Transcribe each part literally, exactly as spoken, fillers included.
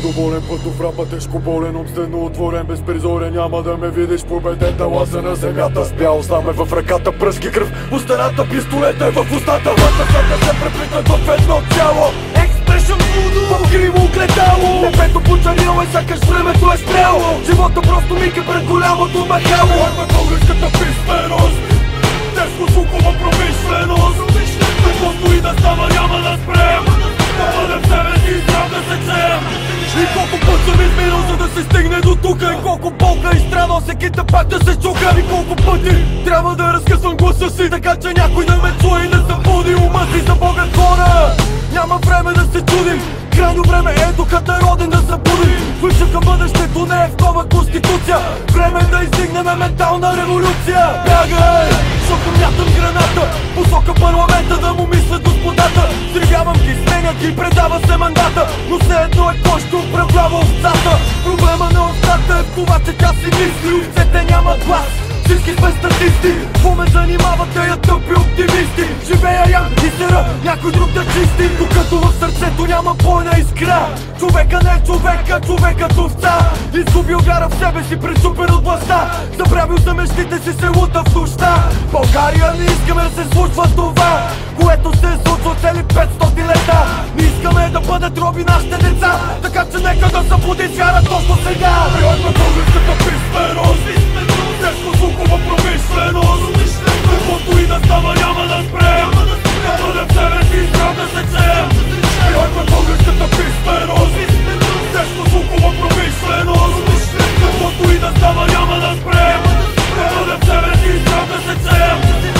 доволен, пътов рапа тежко болен, обстено отворен, безпризорен, няма да ме видиш победен, да лаза на земята. С бял знаме в ръката, пръски кръв, по стената пистолета е в устата. Вътрешната се преплитат в едно цяло. Експрешън Voodoo, по-криво огледало. Небето почерняло е, сякаш времето е спряло. Живота просто миг е пред голямото махало. Поехме българската писменост, тежко звукова промишленост. Каквото и да става няма да спрем, да бъдем себе си и здрав да се чеем. И колко път съм изминал, за да се стигне до тука. И колко болка и страда всеки пак да се чука. И колко пъти трябва да разкъсвам гласа си, така че някой да ме чуе и да събуди ума си. За Бога хора, няма време да се чудим, крайно време е духата роден да събудим. Ключът към бъдещето не е в нова конституция, време е да издигнем ментална революция. Бягай, защото мятам граната, посока парламента да му мислят господата. Взривявам ги, сменят ги, предава се мандата, но все едно е кой ще управлява овцата. Проблема на овцата е в това, че тя си мисли, овцете нямат глас. Всички сме статисти, какво ме занимават тея тъпи оптимисти? Живея ям и сера, някой друг да чисти, докато в сърцето няма бойна искра. Човека не е човека, човекът овца, изгубил вяра в себе си, пречупен от властта. Забравил за мечтите си, се лута в нощта. България не искаме да се случва това, което се е случва цели петстотин лета. Не искаме да бъдат роби нашите деца, така че нека да събуди вяра точно сега. Прилагаме българската писменост, тежко звукова промишленост. Каквото и да става няма да спрем, да бъдем себе си и здрав да се чеем. Прилагаме българската писменост, тежко звукова промишленост. Каквото и да става няма да спрем, да бъдем себе си и здрав да се чеем.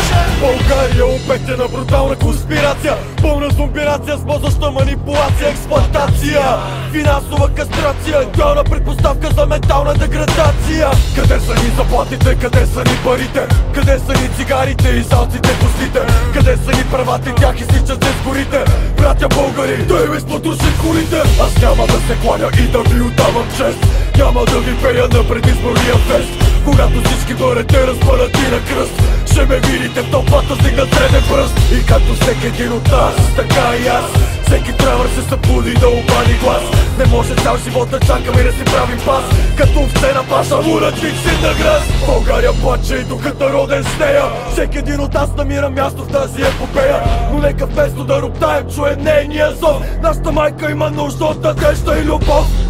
България обект е на брутална конспирация, пълна зомбирация с мозъчна манипулация, експлоатация, финансова кастрация, идеална предпоставка за ментална деградация. Къде са ни заплатите, къде са ни парите, къде са ни цигарите и залците в устите, къде са ни правата и тях изсичат се с горите. Братя българи, да им изпотроши колите. Аз няма да се кланя и да ви отдавам чест, няма да ви пея на предизборния фест. Когато всички бъдете разпънати на кръст, ще ме видите в тълпата стигнат среден пръст. И както всеки един от нас, така и аз, всеки трябва да се събуди да обади глас. Не може цял живот да чакаме и да си правим пас, като овце на паша лунатник си на гръст. България плаче и духът е роден с нея, всеки един от нас намира място в тази епопея. Но нека вместо да роптаем чуе нейния зов, нашата майка има нужда от надежда и любов.